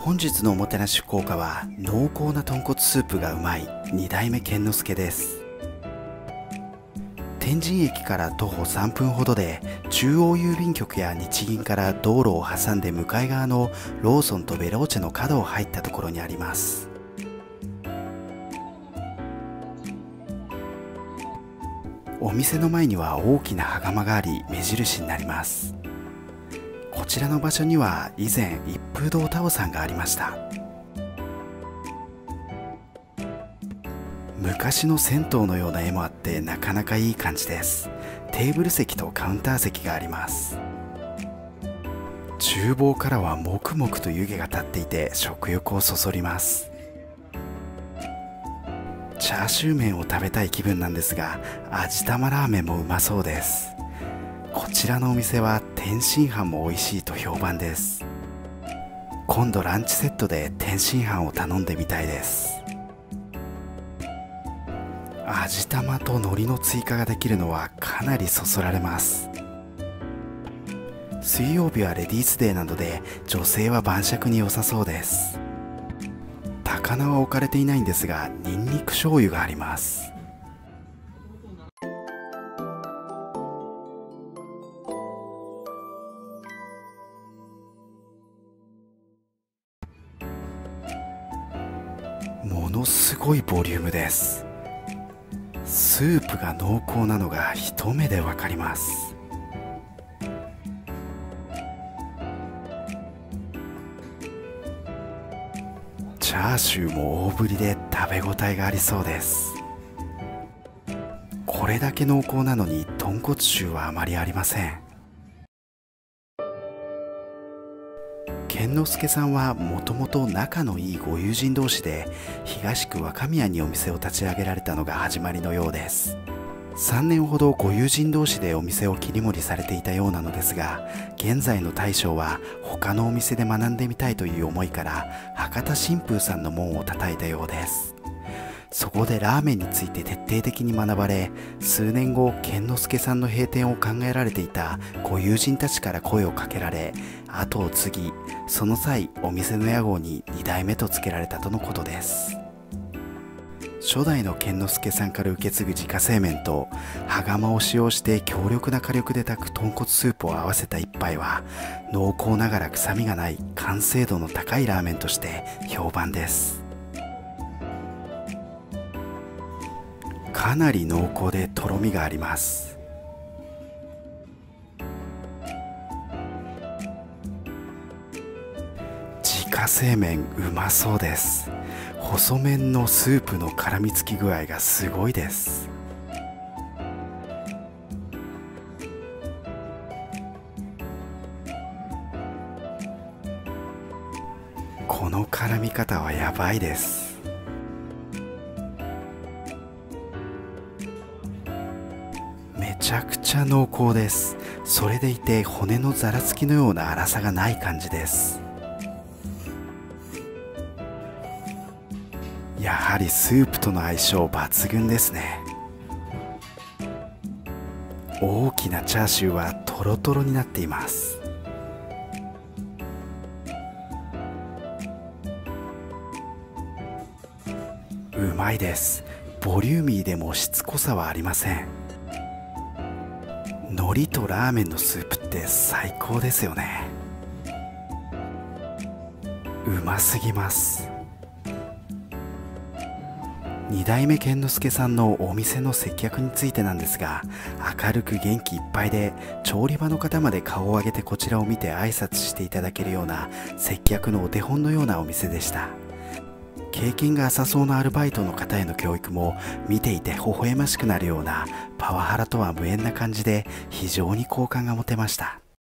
本日のおもてなし福岡は濃厚な豚骨スープがうまい2代目健之介です。天神駅から徒歩3分ほどで、中央郵便局や日銀から道路を挟んで向かい側のローソンとベローチェの角を入ったところにあります。お店の前には大きな羽釜があり、目印になります。こちらの場所には以前一風堂タオさんがありました。昔の銭湯のような絵もあってなかなかいい感じです。テーブル席とカウンター席があります。厨房からはもくもくと湯気が立っていて食欲をそそります。チャーシュー麺を食べたい気分なんですが、味玉ラーメンもうまそうです。こちらのお店は天津飯も美味しいと評判です。今度ランチセットで天津飯を頼んでみたいです。味玉と海苔の追加ができるのはかなりそそられます。水曜日はレディースデーなので女性は晩酌に良さそうです。高菜は置かれていないんですが、ニンニク醤油があります。ものすごいボリュームです。スープが濃厚なのが一目でわかります。チャーシューも大ぶりで食べ応えがありそうです。これだけ濃厚なのに豚骨臭はあまりありません。健之介さんはもともと仲のいいご友人同士で東区若宮にお店を立ち上げられたのが始まりのようです。3年ほどご友人同士でお店を切り盛りされていたようなのですが、現在の大将は他のお店で学んでみたいという思いから博多新風さんの門を叩いたようです。そこでラーメンについて徹底的に学ばれ、数年後健之介さんの閉店を考えられていたご友人たちから声をかけられ、後を継ぎ、その際お店の屋号に2代目と付けられたとのことです。初代の健之介さんから受け継ぐ自家製麺と羽釜を使用して強力な火力で炊く豚骨スープを合わせた一杯は、濃厚ながら臭みがない完成度の高いラーメンとして評判です。かなり濃厚でとろみがあります。自家製麺うまそうです。細麺のスープの絡みつき具合がすごいです。この絡み方はやばいです。めちゃくちゃ濃厚です。それでいて骨のざらつきのような粗さがない感じです。やはりスープとの相性抜群ですね。大きなチャーシューはトロトロになっています。うまいです。ボリューミーでもしつこさはありません。海苔とラーメンのスープって最高ですよね。うますぎます。2代目健之介さんのお店の接客についてなんですが、明るく元気いっぱいで、調理場の方まで顔を上げてこちらを見て挨拶していただけるような接客のお手本のようなお店でした。経験が浅そうなアルバイトの方への教育も見ていて微笑ましくなるようなパワハラとは無縁な感じで、非常に好感が持てました。